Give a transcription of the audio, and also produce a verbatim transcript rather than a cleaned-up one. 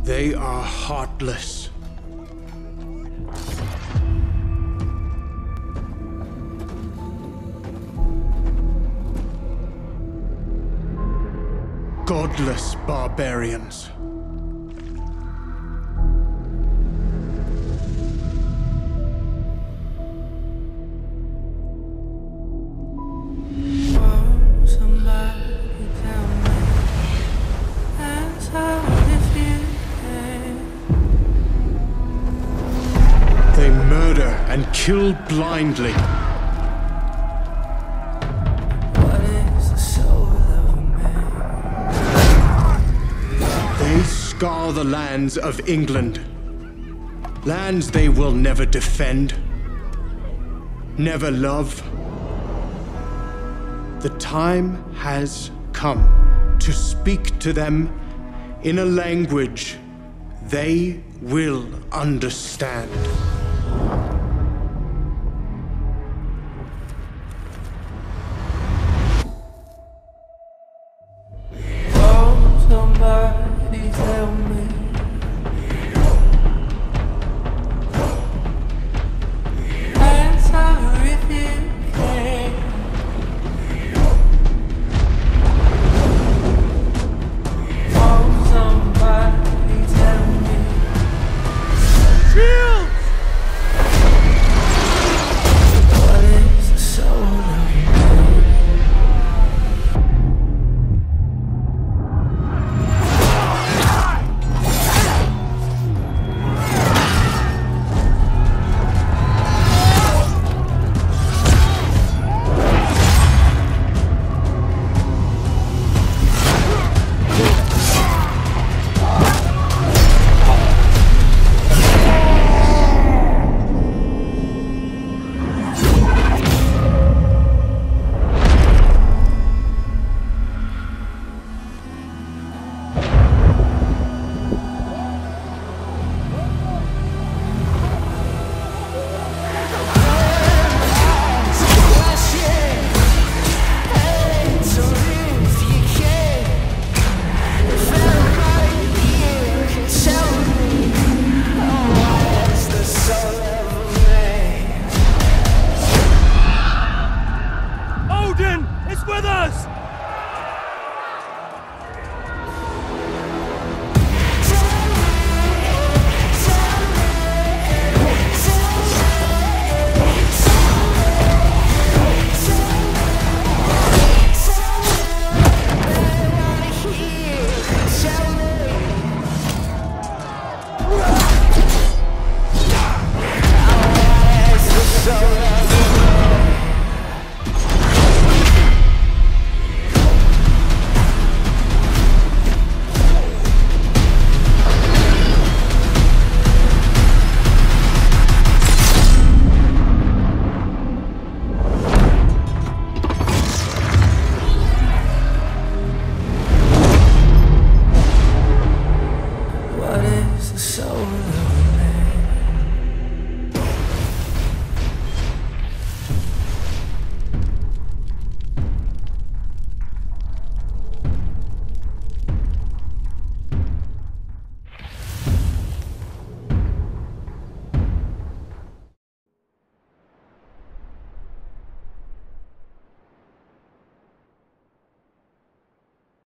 They are heartless. Godless barbarians. They murder and kill blindly. What is the soul of a man? They scar the lands of England. Lands they will never defend, never love. The time has come to speak to them in a language they will understand.